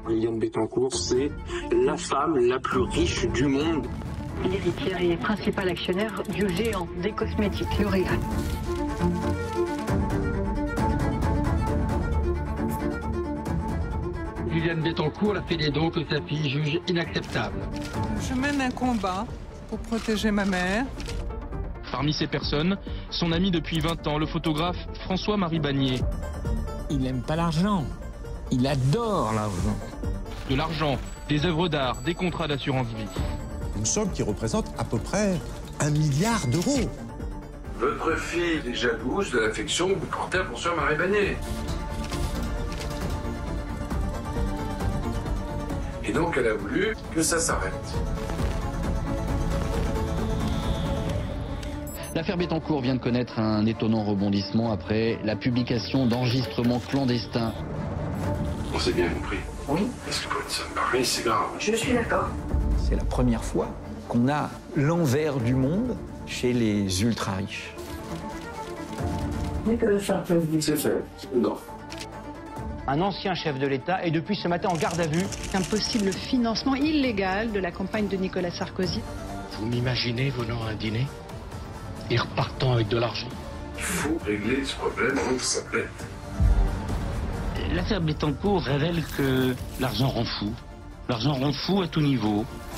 Liliane Bettencourt, c'est la femme la plus riche du monde. L'héritière et principal actionnaire du géant des cosmétiques, L'Oréal. Liliane Bettencourt a fait des dons que sa fille juge inacceptables. Je mène un combat pour protéger ma mère. Parmi ces personnes, son ami depuis 20 ans, le photographe François-Marie Bagnier. Il n'aime pas l'argent. Il adore l'argent. De l'argent, des œuvres d'art, des contrats d'assurance vie. Une somme qui représente à peu près 1 milliard d'euros. Votre fille est jalouse de l'affection que vous portez à François-Marie Bagnier. Et donc elle a voulu que ça s'arrête. L'affaire Bettencourt vient de connaître un étonnant rebondissement après la publication d'enregistrements clandestins. On s'est bien compris. Oui. Parce que pour une somme pareille, c'est grave. Je suis d'accord. C'est la première fois qu'on a l'envers du monde chez les ultra-riches. C'est fait. Non. Un ancien chef de l'État est depuis ce matin en garde à vue. Un possible financement illégal de la campagne de Nicolas Sarkozy. Vous m'imaginez venant à un dîner et repartant avec de l'argent? Il faut régler ce problème avant que ça pète. L'affaire Bettencourt révèle que l'argent rend fou. L'argent rend fou à tout niveau.